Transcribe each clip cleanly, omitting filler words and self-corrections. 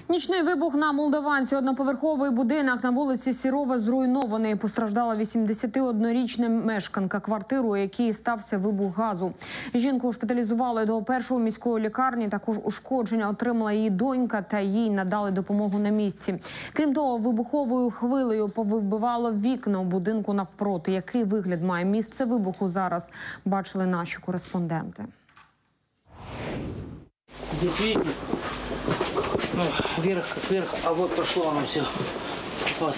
Нічний вибух на Молдаванці. Одноповерховий будинок на вулиці Сірова зруйнований. Постраждала 81-річна мешканка квартири, у якій стався вибух газу. Жінку шпиталізували до першої міської лікарні. Також ушкодження отримала її донька та їй надали допомогу на місці. Крім того, вибуховою хвилею повибивало вікна у будинку навпроти. Який вигляд має місце вибуху зараз, бачили наші кореспонденти. Здесь видите? Ну, вверх, как вверх, а вот пошло оно все. Вот.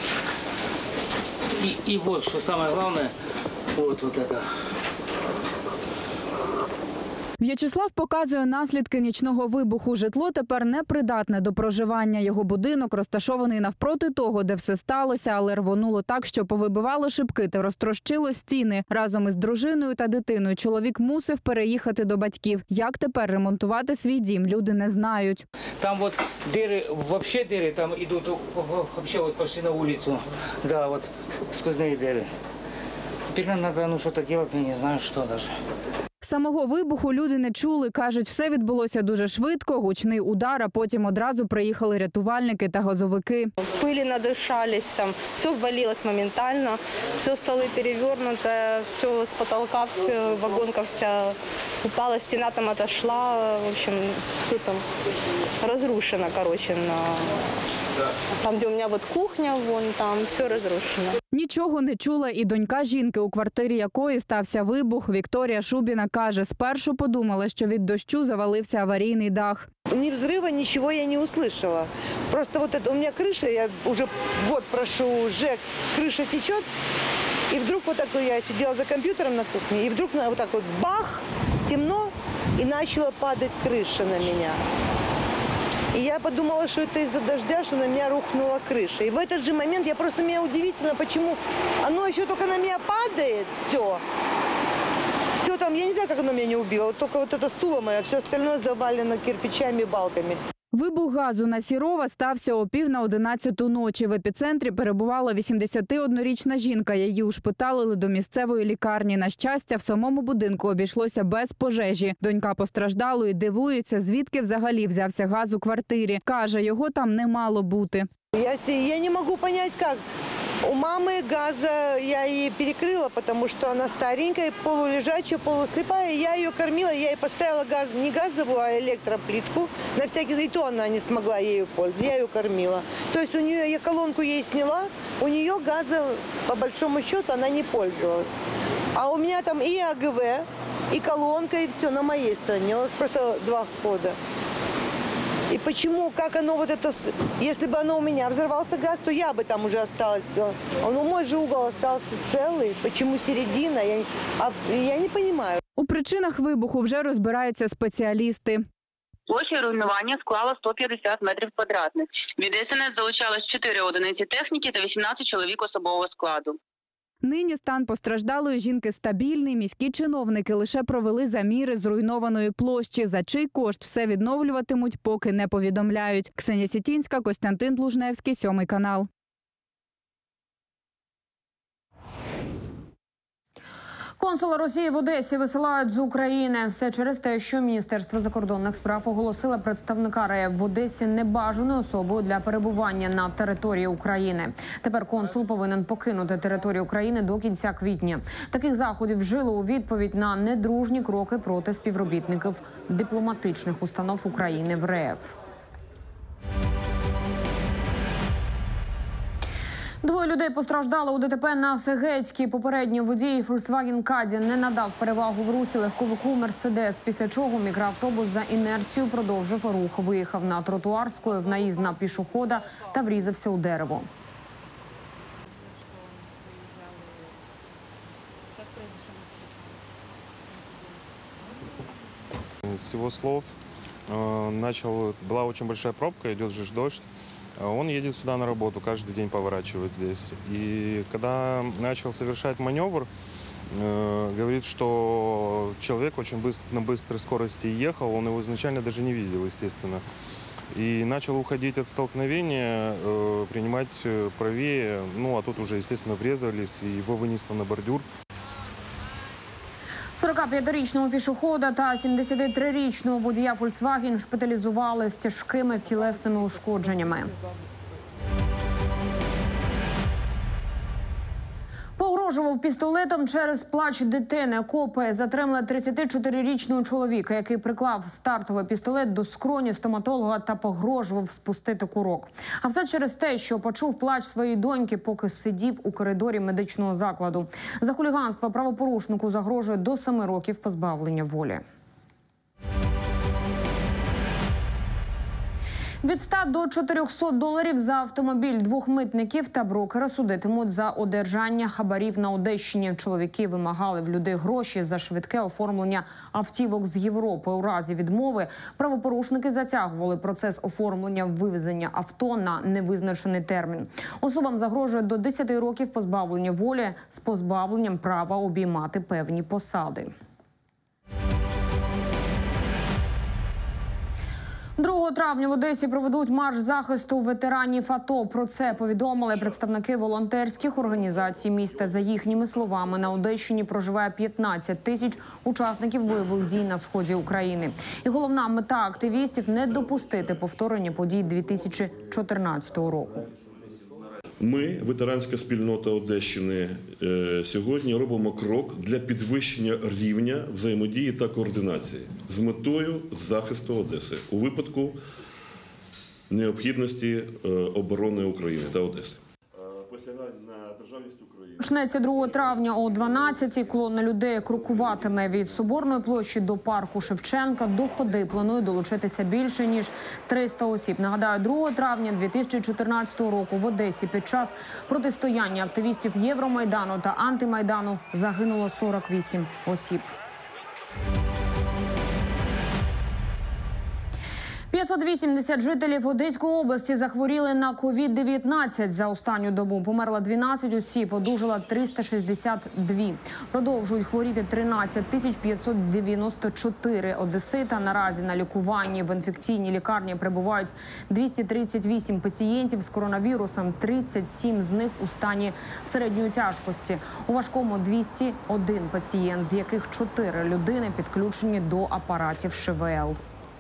И вот, что самое главное, вот это. В'ячеслав показує наслідки нічного вибуху. Житло тепер непридатне до проживання. Його будинок розташований навпроти того, де все сталося, але рвонуло так, що повибивало шибки та розтрощило стіни. Разом із дружиною та дитиною чоловік мусив переїхати до батьків. Як тепер ремонтувати свій дім, люди не знають. Там вот дыры, вообще дыры, там идут вообще вот почти на улицу. Да, вот сквозные дыры. Теперь нам надо что-то делать, но не знаю, что даже. Самого вибуху люди не чули. Кажуть, все відбулося дуже швидко, гучний удар, а потім одразу приїхали рятувальники та газовики. Пыли надышались, там все ввалилось моментально, все столы перевернуто, все с потолка, все, вагонка вся упала, стена там отошла, в общем, все там разрушено, короче, там, где у меня вот кухня, вон там, все разрушено. Нічого не чула і донька жінки, у квартирі якої стався вибух. Вікторія Шубіна каже, спершу подумала, що від дощу завалився аварійний дах. Ни взрыва, ничего я не услышала. Просто вот это у меня крыша, я уже год прошу ЖЭК, крыша течет. И вдруг вот так я сидела за компьютером на кухне, и вдруг вот так вот бах, темно, и начала падать крыша на меня. И я подумала, что это из-за дождя, что на меня рухнула крыша. И в этот же момент меня удивительно, почему оно еще только на меня падает, все. Все там, я не знаю, как оно меня не убило, вот только вот это стуло мое, все остальное завалено кирпичами и балками. Вибух газу на Сірова стався о 10:50 ночі. В епіцентрі перебувала 81-річна жінка. Її ушпиталили до місцевої лікарні. На щастя, в самому будинку обійшлося без пожежі. Донька постраждалої дивується, звідки взагалі взявся газ у квартирі. Каже, його там не мало бути. Я не могу понять, как. У мамы газа я ей перекрыла, потому что она старенькая, полулежачая, полуслепая. Я ее кормила, я ей поставила газ, не газовую, а электроплитку. На всякий случай, и то она не смогла ею пользоваться. Я ее кормила. То есть у нее, я колонку ей сняла, у нее газа, по большому счету, она не пользовалась. А у меня там и АГВ, и колонка, и все на моей стороне. У нас просто два входа. И почему, как оно вот это, если бы оно у меня взорвался газ, то я бы там уже осталась. Мой же угол остался целый. Почему середина? Я не понимаю. У причинах вибуху вже розбираються спеціалісти. Площа руйнування склала 150 метрів квадратних. Від ДСНС залучалось 4 одиниці техніки та 18 чоловік особового складу. Нині стан постраждалої жінки стабільний. Міські чиновники лише провели заміри зруйнованої площі. За чий кошт все відновлюватимуть, поки не повідомляють. Ксенія Сітінська, Костянтин Длужневський, 7 канал. Консула Росії в Одесі висилають з України. Все через те, що Міністерство закордонних справ оголосило представника РФ в Одесі небажаною особою для перебування на території України. Тепер консул повинен покинути територію України до кінця квітня. Таких заходів вжили у відповідь на недружні кроки проти співробітників дипломатичних установ України в РФ. Двоє людей постраждали у ДТП на Сегецькій. Попередньо водій Volkswagen Caddy не надав перевагу в русі легковику Мерседес, після чого мікроавтобус за інерцією продовжив рух. Виїхав на тротуар, скоїв наїзд на пішохода та врізався у дерево. С его слов, была очень большая пробка, идет же дождь. Он едет сюда на работу, каждый день поворачивает здесь. И когда начал совершать маневр, говорит, что человек очень на быстрой скорости ехал, он его изначально даже не видел, естественно. И начал уходить от столкновения, принимать правее, а тут уже, естественно, врезались, и его вынесло на бордюр. 45-річного пішохода та 73-річного водія «Фольксваген» шпиталізували з тяжкими тілесними ушкодженнями. Погрожував пістолетом через плач дитини. Копи затримали 34-річного чоловіка, який приклав стартовий пістолет до скроні стоматолога та погрожував спустити курок. А все через те, що почув плач своєї доньки, поки сидів у коридорі медичного закладу. За хуліганство правопорушнику загрожує до 7 років позбавлення волі. Від 100 до $400 за автомобіль. 2 митників та брокера судитимуть за одержання хабарів на Одещині. Чоловіки вимагали в людей гроші за швидке оформлення автівок з Європи. У разі відмови правопорушники затягували процес оформлення вивезення авто на невизначений термін. Особам загрожує до 10 років позбавлення волі з позбавленням права обіймати певні посади. 2 травня в Одесі проведуть марш захисту ветеранів АТО. Про це повідомили представники волонтерських організацій міста. За їхніми словами, на Одещині проживає 15 тисяч учасників бойових дій на сході України. І головна мета активістів – не допустити повторення подій 2014 року. Ми, ветеранська спільнота Одещини, сьогодні робимо крок для підвищення рівня взаємодії та координації з метою захисту Одеси у випадку необхідності оборони України та Одеси. Почнеться 2 травня о 12-й. Колона людей крокуватиме від Соборної площі до парку Шевченка. До ходи планує долучитися більше, ніж 300 осіб. Нагадаю, 2 травня 2014 року в Одесі під час протистояння активістів Євромайдану та антимайдану загинуло 48 осіб. 580 жителів Одеської області захворіли на COVID-19 за останню добу. Померло 12 осіб, одужало 362. Продовжують хворіти 13 594 одесита. Наразі на лікуванні в інфекційній лікарні перебувають 238 пацієнтів з коронавірусом. 37 з них у стані середньої тяжкості. У важкому 201 пацієнт, з яких 4 людини підключені до апаратів ШВЛ.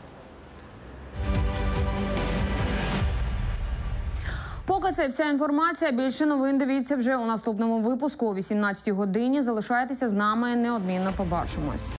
Поки це вся інформація. Більше новин дивіться вже у наступному випуску о 18-й годині. Залишайтеся з нами, неодмінно побачимось.